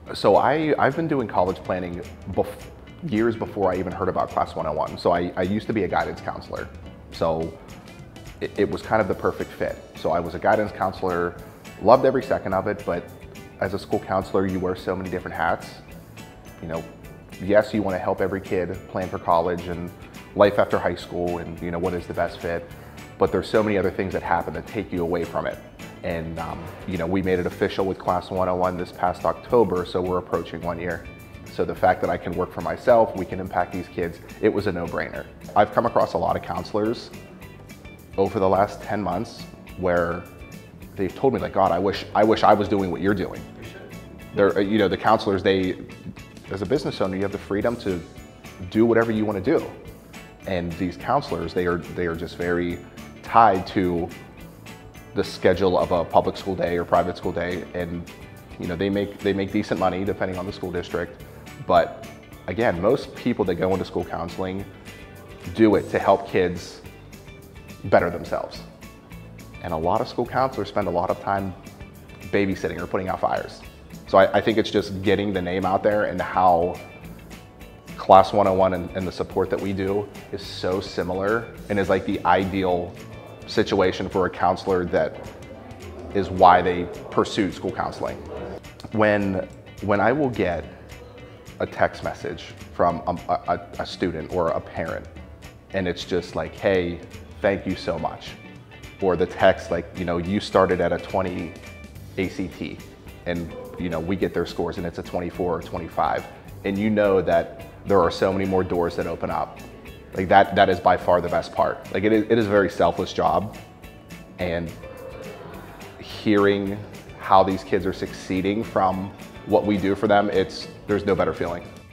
So I've been doing college planning years before I even heard about Class 101. So I used to be a guidance counselor. So it was kind of the perfect fit. So I was a guidance counselor, loved every second of it, but as a school counselor, you wear so many different hats. You know, yes, you want to help every kid plan for college and life after high school and what is the best fit, but there's so many other things that happen that take you away from it. And we made it official with Class 101 this past October, so we're approaching 1 year. So the fact that I can work for myself, we can impact these kids, it was a no-brainer. I've come across a lot of counselors over the last 10 months where they've told me, like, God, I wish I was doing what you're doing. They're, the counselors, as a business owner, you have the freedom to do whatever you want to do. And these counselors, they are just very tied to the schedule of a public school day or private school day, and they make decent money depending on the school district. But again, most people that go into school counseling do it to help kids better themselves. And a lot of school counselors spend a lot of time babysitting or putting out fires. So I think it's just getting the name out there and how Class 101 and the support that we do is so similar and is like the ideal situation for a counselor that is why they pursued school counseling. When I will get a text message from a student or a parent, and it's just like, hey, thank you so much. Or the text like, you started at a 20 ACT, and we get their scores and it's a 24 or 25. And that there are so many more doors that open up. Like that is by far the best part. Like it is a very selfless job, and hearing how these kids are succeeding from what we do for them, there's no better feeling.